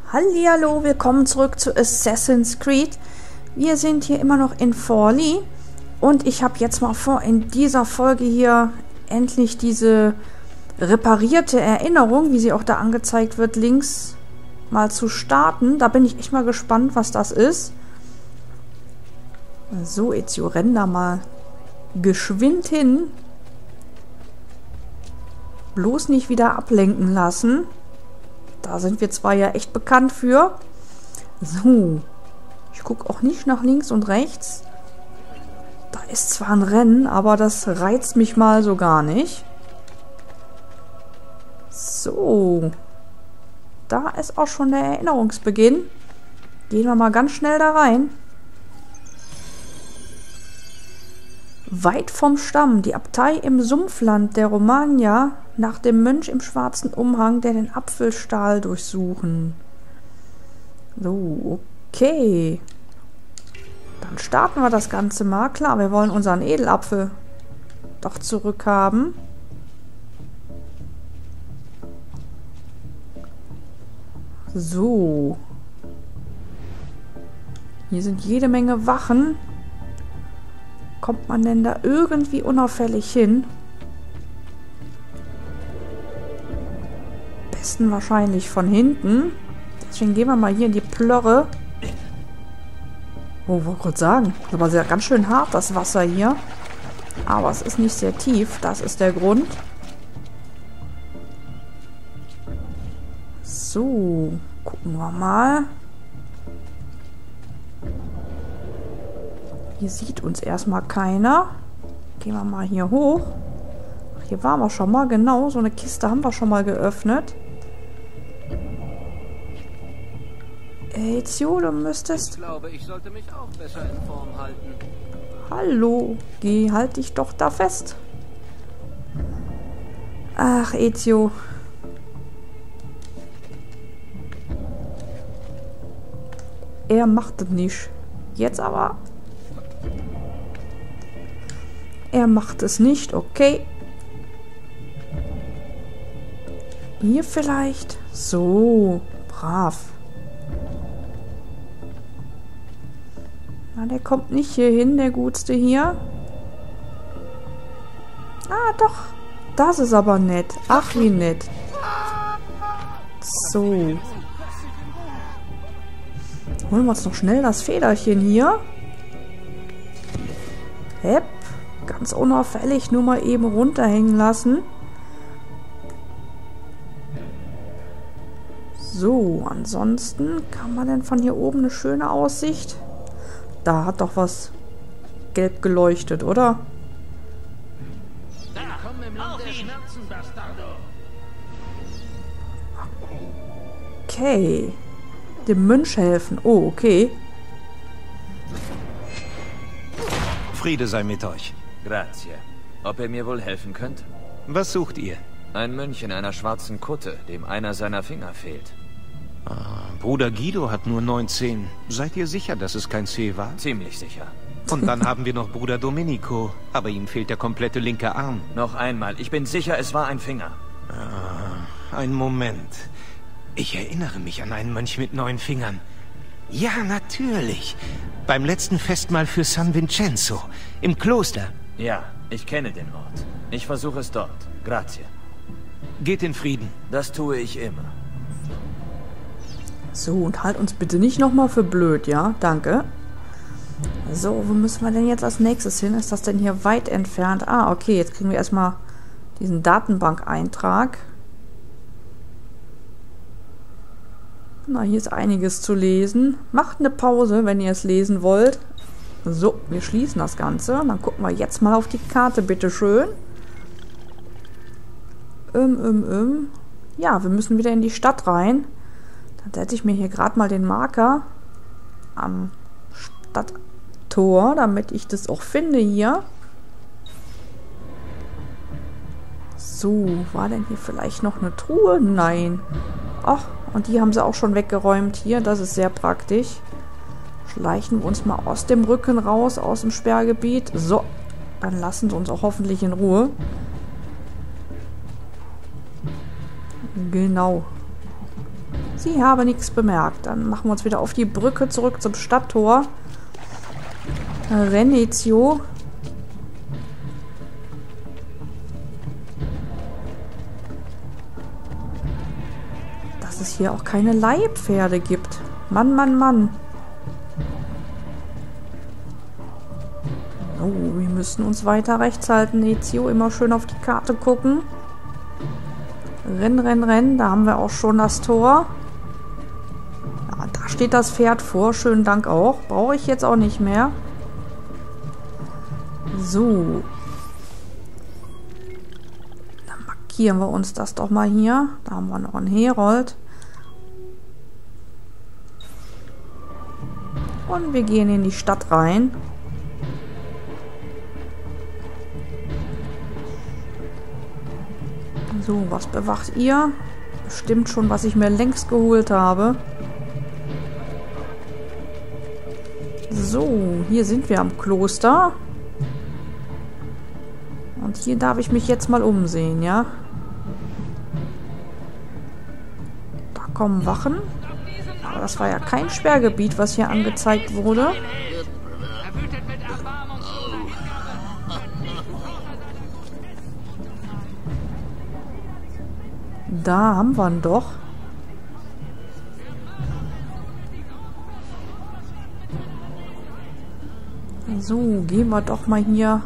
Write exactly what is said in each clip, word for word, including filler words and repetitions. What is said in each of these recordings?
Hallihallo, willkommen zurück zu Assassin's Creed. Wir sind hier immer noch in Forli und ich habe jetzt mal vor, in dieser Folge hier endlich diese reparierte Erinnerung, wie sie auch da angezeigt wird, links mal zu starten. Da bin ich echt mal gespannt, was das ist. So, Ezio, renn da mal geschwind hin. Bloß nicht wieder ablenken lassen. Da sind wir zwar ja echt bekannt für. So. Ich gucke auch nicht nach links und rechts. Da ist zwar ein Rennen, aber das reizt mich mal so gar nicht. So. Da ist auch schon der Erinnerungsbeginn. Gehen wir mal ganz schnell da rein. Weit vom Stamm, die Abtei im Sumpfland der Romagna, nach dem Mönch im schwarzen Umhang, der den Apfelstahl durchsuchen. So, okay. Dann starten wir das Ganze mal. Klar, wir wollen unseren Edelapfel doch zurückhaben. So. Hier sind jede Menge Wachen. Kommt man denn da irgendwie unauffällig hin? Am besten wahrscheinlich von hinten. Deswegen gehen wir mal hier in die Plörre. Oh, wollte gerade sagen. Aber sehr ganz schön hart, das Wasser hier. Aber es ist nicht sehr tief. Das ist der Grund. So, gucken wir mal. Hier sieht uns erstmal keiner. Gehen wir mal hier hoch. Ach, hier waren wir schon mal. Genau, so eine Kiste haben wir schon mal geöffnet. Ezio, du müsstest... Ich glaube, ich sollte mich auch besser in Form halten. Hallo, geh, halt dich doch da fest. Ach, Ezio. Er macht es nicht. Jetzt aber... Er macht es nicht, okay. Hier vielleicht. So, brav. Na, der kommt nicht hier hin, der Gutste hier. Ah, doch. Das ist aber nett. Ach, wie nett. So. Holen wir uns noch schnell das Federchen hier. Hepp. Ganz unauffällig nur mal eben runterhängen lassen. So, ansonsten kann man denn von hier oben eine schöne Aussicht? Da hat doch was gelb geleuchtet, oder? Okay. Dem Mönch helfen. Oh, okay. Friede sei mit euch. Grazie. Ob ihr mir wohl helfen könnt? Was sucht ihr? Ein Mönch in einer schwarzen Kutte, dem einer seiner Finger fehlt. Ah, Bruder Guido hat nur neunzehn. Seid ihr sicher, dass es kein C war? Ziemlich sicher. Und dann haben wir noch Bruder Domenico. Aber ihm fehlt der komplette linke Arm. Noch einmal, ich bin sicher, es war ein Finger. Ah, ein Moment. Ich erinnere mich an einen Mönch mit neun Fingern. Ja, natürlich. Beim letzten Festmahl für San Vincenzo. Im Kloster. Ja, ich kenne den Ort. Ich versuche es dort. Grazie. Geht in Frieden. Das tue ich immer. So, und halt uns bitte nicht nochmal für blöd, ja? Danke. So, wo müssen wir denn jetzt als nächstes hin? Ist das denn hier weit entfernt? Ah, okay, jetzt kriegen wir erstmal diesen Datenbank-Eintrag. Na, hier ist einiges zu lesen. Macht eine Pause, wenn ihr es lesen wollt. So, wir schließen das Ganze. Dann gucken wir jetzt mal auf die Karte, bitteschön. Ähm, ähm, ähm. Ja, wir müssen wieder in die Stadt rein. Dann setze ich mir hier gerade mal den Marker am Stadttor, damit ich das auch finde hier. So, war denn hier vielleicht noch eine Truhe? Nein. Ach, und die haben sie auch schon weggeräumt hier. Das ist sehr praktisch. Schleichen wir uns mal aus dem Rücken raus, aus dem Sperrgebiet. So, dann lassen sie uns auch hoffentlich in Ruhe. Genau. Sie habe nichts bemerkt. Dann machen wir uns wieder auf die Brücke zurück zum Stadttor. Renn, Ezio. Dass es hier auch keine Leihpferde gibt. Mann, Mann, Mann. Oh, wir müssen uns weiter rechts halten, Ezio. Immer schön auf die Karte gucken. Renn, renn, renn. Da haben wir auch schon das Tor. Ja, da steht das Pferd vor. Schönen Dank auch. Brauche ich jetzt auch nicht mehr. So. Dann markieren wir uns das doch mal hier. Da haben wir noch einen Herold. Und wir gehen in die Stadt rein. So, was bewacht ihr? Bestimmt schon, was ich mir längst geholt habe. So, hier sind wir am Kloster. Und hier darf ich mich jetzt mal umsehen, ja? Da kommen Wachen. Aber das war ja kein Sperrgebiet, was hier angezeigt wurde. Da haben wir ihn doch. So, gehen wir doch mal hier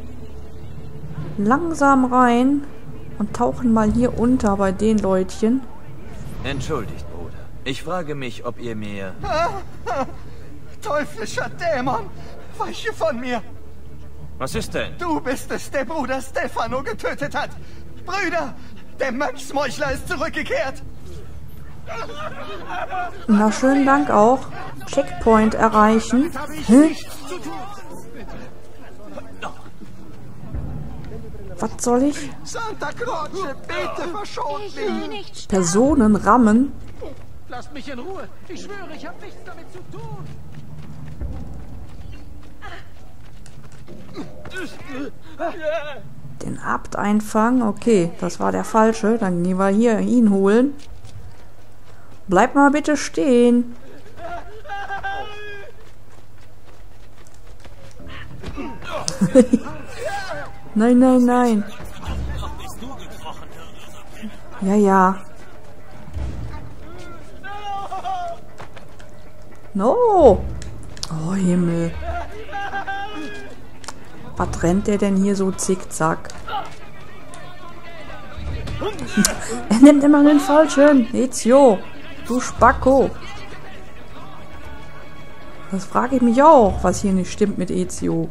langsam rein und tauchen mal hier unter bei den Leutchen. Entschuldigt, Bruder. Ich frage mich, ob ihr mir... Ah, ah, teuflischer Dämon! Weiche von mir! Was ist denn? Du bist es, der Bruder Stefano getötet hat! Brüder! Der Mönchsmeuchler ist zurückgekehrt! Na, schönen Dank auch. Checkpoint erreichen. Hm? Was soll ich? Santa Croce, bitte verschont mich! Personen rammen? Lasst mich in Ruhe! Ich schwöre, ich habe nichts damit zu tun! Den Abt einfangen? Okay, das war der falsche. Dann gehen wir hier ihn holen. Bleib mal bitte stehen. Nein, nein, nein. Ja, ja. No! Oh, Himmel. Was rennt der denn hier so zickzack? Er nimmt immer den Falschen. Ezio, du Spacko. Das frage ich mich auch, was hier nicht stimmt mit Ezio.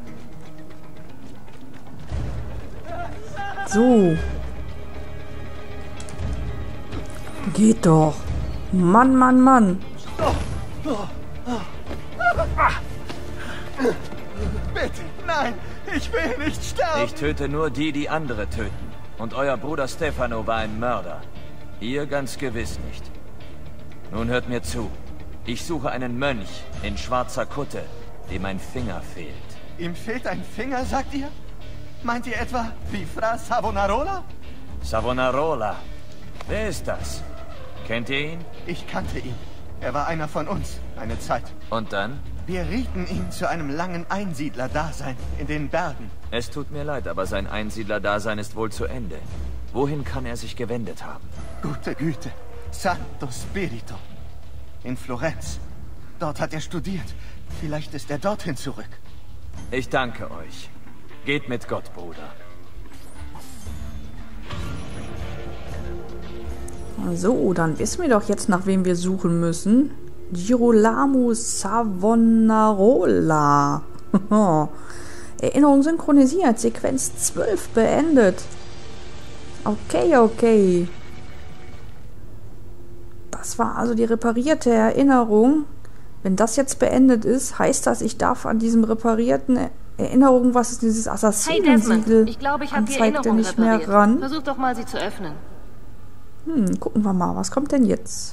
So. Geht doch. Mann, Mann, Mann. Bitte, nein, ich will nicht sterben! Ich töte nur die, die andere töten. Und euer Bruder Stefano war ein Mörder. Ihr ganz gewiss nicht. Nun hört mir zu. Ich suche einen Mönch in schwarzer Kutte, dem ein Finger fehlt. Ihm fehlt ein Finger, sagt ihr? Meint ihr etwa wie Fra Savonarola? Savonarola. Wer ist das? Kennt ihr ihn? Ich kannte ihn. Er war einer von uns, eine Zeit. Und dann? Wir rieten ihn zu einem langen Einsiedlerdasein in den Bergen. Es tut mir leid, aber sein Einsiedlerdasein ist wohl zu Ende. Wohin kann er sich gewendet haben? Gute Güte. Santo Spirito. In Florenz. Dort hat er studiert. Vielleicht ist er dorthin zurück. Ich danke euch. Geht mit Gott, Bruder. So, dann wissen wir doch jetzt, nach wem wir suchen müssen. Girolamo Savonarola. Erinnerung synchronisiert. Sequenz zwölf beendet. Okay, okay. Das war also die reparierte Erinnerung. Wenn das jetzt beendet ist, heißt das, ich darf an diesem reparierten Erinnerung, was ist dieses Assassinensiegel, hey, ich glaube, ich habe die anzeigt, Erinnerung nicht mehr repariert. ran. Versuch doch mal, sie zu öffnen. Hm, gucken wir mal, was kommt denn jetzt?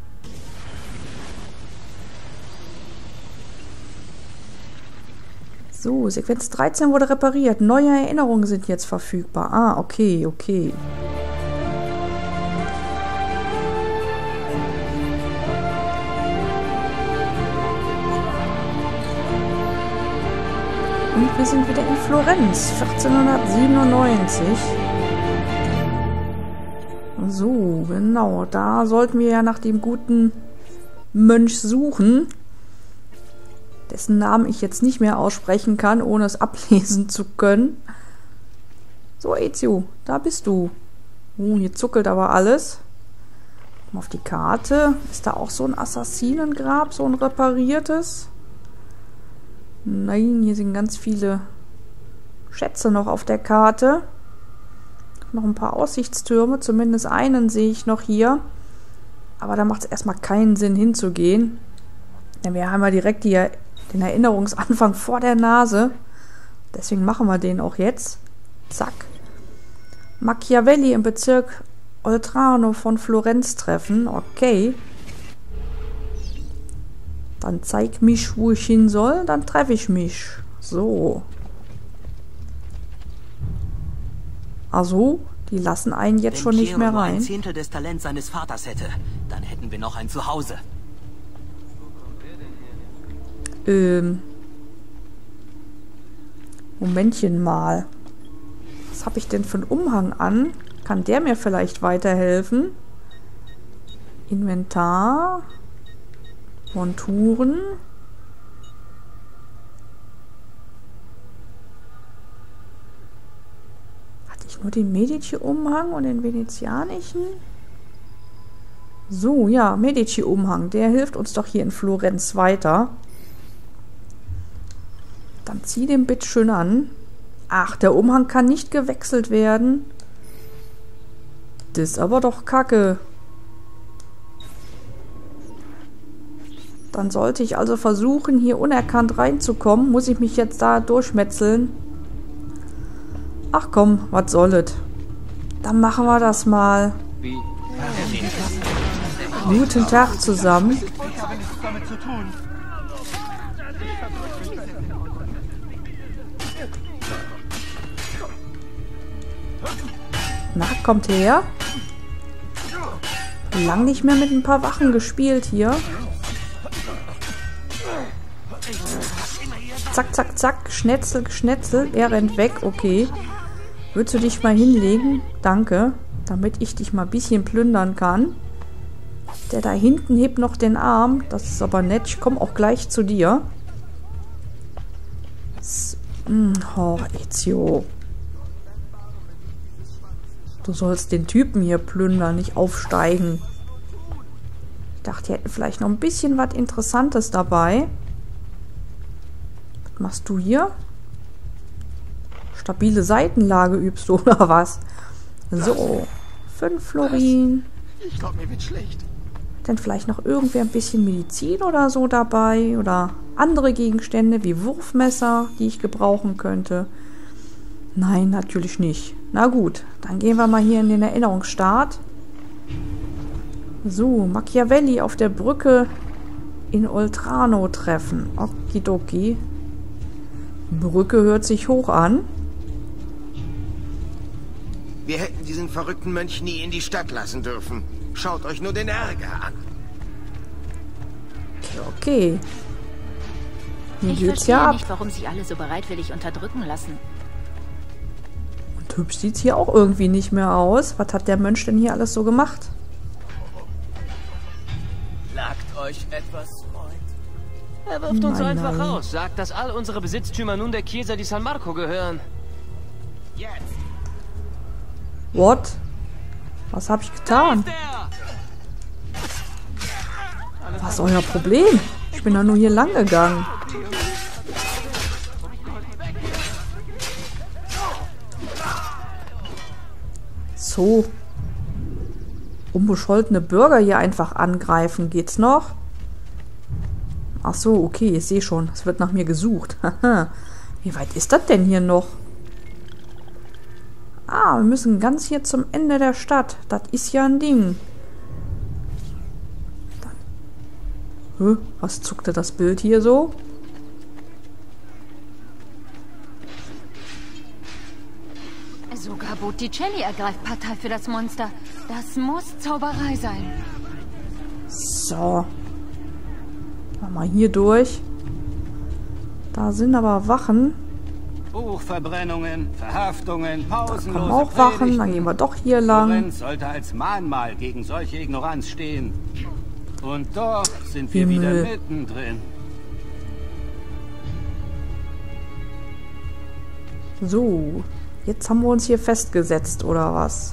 So, Sequenz dreizehn wurde repariert. Neue Erinnerungen sind jetzt verfügbar. Ah, okay, okay. Und wir sind wieder in Florenz, vierzehnhundertsiebenundneunzig. So, genau, da sollten wir ja nach dem guten Mönch suchen, dessen Namen ich jetzt nicht mehr aussprechen kann, ohne es ablesen zu können. So, Ezio, da bist du. Oh, hier zuckelt aber alles. Mal auf die Karte. Ist da auch so ein Assassinengrab, so ein repariertes? Nein, hier sind ganz viele Schätze noch auf der Karte. Noch ein paar Aussichtstürme, zumindest einen sehe ich noch hier. Aber da macht es erstmal keinen Sinn hinzugehen. Denn wir haben ja direkt die, den Erinnerungsanfang vor der Nase. Deswegen machen wir den auch jetzt. Zack. Machiavelli im Bezirk Oltrarno von Florenz treffen. Okay. Dann zeig mich, wo ich hin soll. Dann treffe ich mich. So. Also, die lassen einen jetzt schon nicht mehr rein. Wenn Piero nur ein Zehntel des Talents seines Vaters hätte, dann hätten wir noch ein Zuhause. Ähm. Momentchen mal. Was habe ich denn für einen Umhang an? Kann der mir vielleicht weiterhelfen? Inventar. Monturen. Hatte ich nur den Medici-Umhang und den venezianischen? So, ja, Medici-Umhang. Der hilft uns doch hier in Florenz weiter. Dann zieh den bitte schön an. Ach, der Umhang kann nicht gewechselt werden. Das ist aber doch kacke. Dann sollte ich also versuchen, hier unerkannt reinzukommen. Muss ich mich jetzt da durchmetzeln? Ach komm, was soll es? Dann machen wir das mal. Guten Tag zusammen. Ich habe nichts damit zu tun. Na, kommt her. Lang nicht mehr mit ein paar Wachen gespielt hier. Zack, zack, zack. Schnetzel, Schnetzel. Er rennt weg. Okay. Würdest du dich mal hinlegen? Danke. Damit ich dich mal ein bisschen plündern kann. Der da hinten hebt noch den Arm. Das ist aber nett. Ich komme auch gleich zu dir. So. Oh, Ezio. Du sollst den Typen hier plündern, nicht aufsteigen. Ich dachte, die hätten vielleicht noch ein bisschen was Interessantes dabei. Was machst du hier? Stabile Seitenlage übst du, oder was? So, fünf Florin. Ich glaube, mir wird schlecht. Denn vielleicht noch irgendwer ein bisschen Medizin oder so dabei. Oder andere Gegenstände wie Wurfmesser, die ich gebrauchen könnte. Nein, natürlich nicht. Na gut, dann gehen wir mal hier in den Erinnerungsstart. So, Machiavelli auf der Brücke in Oltrarno treffen. Okidoki. Brücke hört sich hoch an. Wir hätten diesen verrückten Mönch nie in die Stadt lassen dürfen. Schaut euch nur den Ärger an. Okay, okay. Hier Ich geht's verstehe ja ab. nicht, warum sie alle so bereitwillig unterdrücken lassen. Und hübsch sieht's hier auch irgendwie nicht mehr aus. Was hat der Mönch denn hier alles so gemacht? Plagt euch etwas, Freund? Er wirft uns Nein, einfach nein. raus, sagt, dass all unsere Besitztümer nun der Chiesa di San Marco gehören. Jetzt! What? Was habe ich getan? Was ist euer Problem? Ich bin doch nur hier lang gegangen. So. Unbescholtene Bürger hier einfach angreifen. Geht's noch? Ach so, okay, ich sehe schon. Es wird nach mir gesucht. Wie weit ist das denn hier noch? Ah, wir müssen ganz hier zum Ende der Stadt. Das ist ja ein Ding. Dann. Hä? Was zuckte das Bild hier so? Sogar Botticelli ergreift Partei für das Monster. Das muss Zauberei sein. So. Mal hier durch. Da sind aber Wachen. Buchverbrennungen, Verhaftungen, pausenlose Kommen auch Wachen, dann gehen wir doch hier lang. Florenz sollte als Mahnmal gegen solche Ignoranz stehen. Und doch sind wir Himmel. wieder mittendrin. So, jetzt haben wir uns hier festgesetzt, oder was?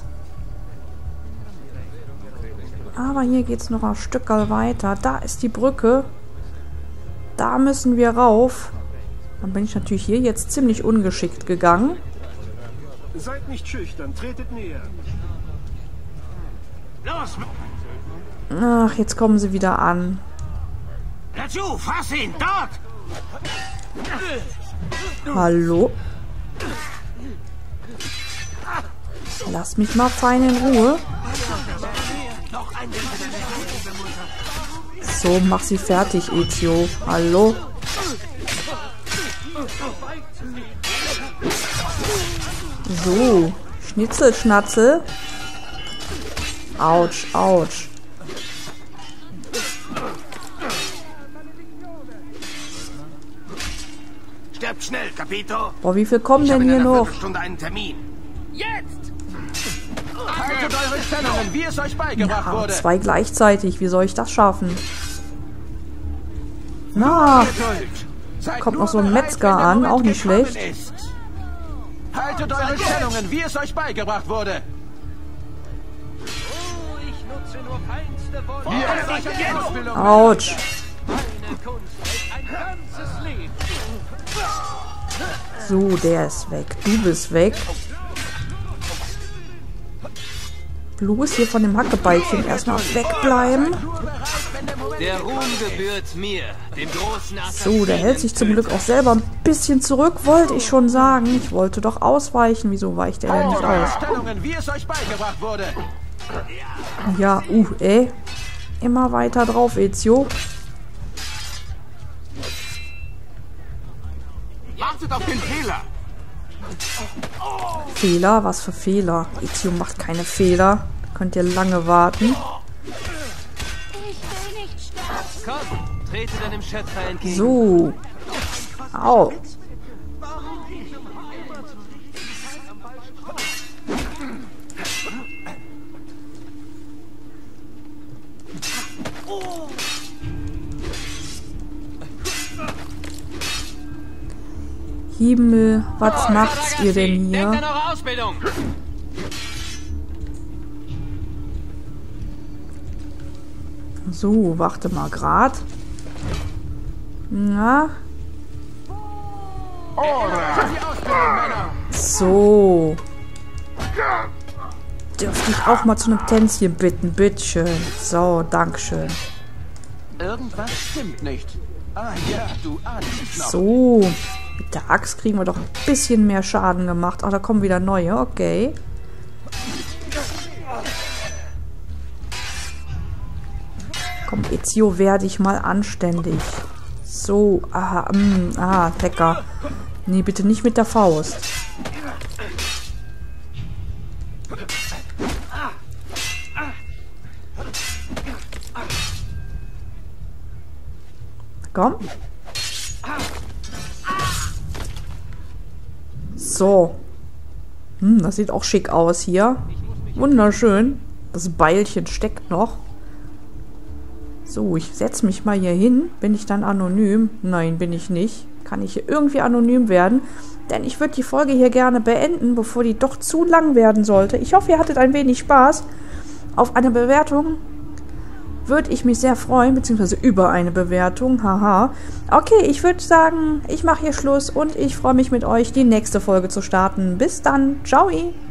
Aber hier geht's noch ein Stückerl weiter. Da ist die Brücke. Da müssen wir rauf. Dann bin ich natürlich hier jetzt ziemlich ungeschickt gegangen. Seid nicht schüchtern, tretet näher. Los! Ach, jetzt kommen sie wieder an. Dazu, fass ihn! Dort! Hallo? Lass mich mal fein in Ruhe. So, mach sie fertig, Ezio. Hallo? So, Schnitzel, Schnatzel. Autsch, autsch. Stirb schnell, Capito! Boah, wie viel kommen Ich habe denn in hier einer noch? Viertelstunde einen Termin. Jetzt! Haltet eure Stellungen, wie es euch beigebracht Ja, wurde. zwei gleichzeitig. Wie soll ich das schaffen? Na, Seid kommt nur noch so ein bereit, Metzger wenn der an, Moment auch nicht gekommen schlecht. ist. Haltet eure Stellungen, wie es euch beigebracht wurde. Oh, ich nutze nur feinste Wolle. Autsch. Meine Kunst hält ein ganzes Leben. So, der ist weg. Du bist weg. Bloß hier von dem Hackebeilchen erstmal wegbleiben. Der Ruhm gebührt mir, dem großen Assassinen. So, der hält sich zum Glück auch selber ein bisschen zurück, wollte ich schon sagen. Ich wollte doch ausweichen. Wieso weicht er denn nicht aus? Stellungen, wie es euch beigebracht wurde. Ja, uh, ey. Immer weiter drauf, Ezio. Wartet auf den Fehler! Fehler? Was für Fehler? Ezio macht keine Fehler. Könnt ihr lange warten. Ich will nicht sterben. Komm, trete deinem Schöpfer entgegen. So. Au. Himmel, was macht's ihr denn Denkt an hier? eure Ausbildung! So, warte mal grad. Na? So. Dürfte ich auch mal zu einem Tänzchen bitten, bitteschön. So, dankeschön. Irgendwas stimmt nicht. Ah ja, du ahnst noch. So. Mit der Axt kriegen wir doch ein bisschen mehr Schaden gemacht. Ach, da kommen wieder neue. Okay. Komm, Ezio, werde ich mal anständig. So. Aha, mm, aha, lecker. Nee, bitte nicht mit der Faust. Komm. So. Hm, das sieht auch schick aus hier. Wunderschön. Das Beilchen steckt noch. So, ich setze mich mal hier hin. Bin ich dann anonym? Nein, bin ich nicht. Kann ich hier irgendwie anonym werden? Denn ich würde die Folge hier gerne beenden, bevor die doch zu lang werden sollte. Ich hoffe, ihr hattet ein wenig Spaß. Auf eine Bewertung würde ich mich sehr freuen, beziehungsweise über eine Bewertung. Haha. Okay, ich würde sagen, ich mache hier Schluss und ich freue mich mit euch, die nächste Folge zu starten. Bis dann. Ciao.